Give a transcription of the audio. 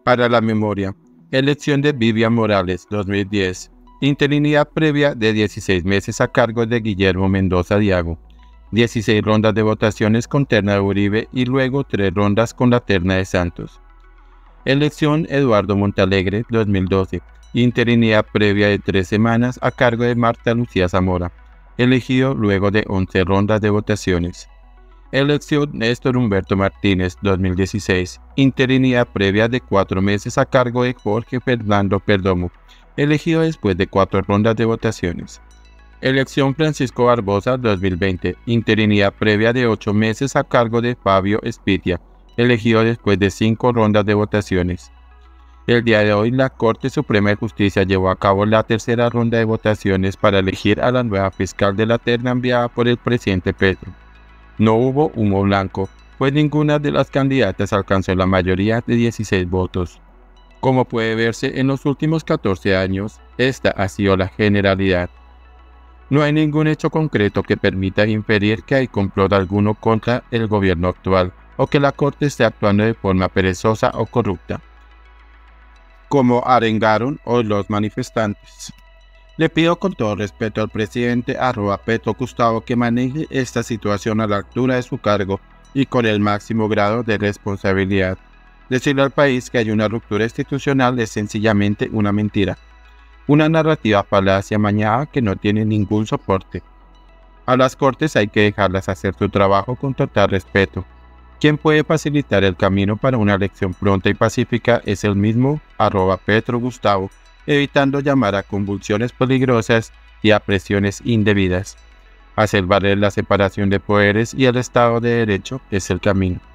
Para la memoria, elección de Vivian Morales, 2010. Interinidad previa de 16 meses a cargo de Guillermo Mendoza Diago. 16 rondas de votaciones con terna de Uribe y luego 3 rondas con la terna de Santos. Elección Eduardo Montalegre, 2012. Interinidad previa de 3 semanas a cargo de Marta Lucía Zamora. Elegido luego de 11 rondas de votaciones. Elección Néstor Humberto Martínez, 2016. Interinidad previa de 4 meses a cargo de Jorge Fernando Perdomo. Elegido después de 4 rondas de votaciones. Elección Francisco Barbosa, 2020. Interinidad previa de 8 meses a cargo de Fabio Espitia. Elegido después de 5 rondas de votaciones. El día de hoy, la Corte Suprema de Justicia llevó a cabo la tercera ronda de votaciones para elegir a la nueva fiscal de la terna enviada por el presidente Petro. No hubo humo blanco, pues ninguna de las candidatas alcanzó la mayoría de 16 votos. Como puede verse, en los últimos 14 años, esta ha sido la generalidad. No hay ningún hecho concreto que permita inferir que hay complot alguno contra el gobierno actual, o que la Corte esté actuando de forma perezosa o corrupta, como arengaron hoy los manifestantes. Le pido con todo respeto al presidente @PetroGustavo que maneje esta situación a la altura de su cargo y con el máximo grado de responsabilidad. Decirle al país que hay una ruptura institucional es sencillamente una mentira, una narrativa falaz y amañada que no tiene ningún soporte. A las Cortes hay que dejarlas hacer su trabajo con total respeto. Quien puede facilitar el camino para una elección pronta y pacífica es el mismo @PetroGustavo, evitando llamar a convulsiones peligrosas y a presiones indebidas. Hacer valer la separación de poderes y el Estado de Derecho es el camino.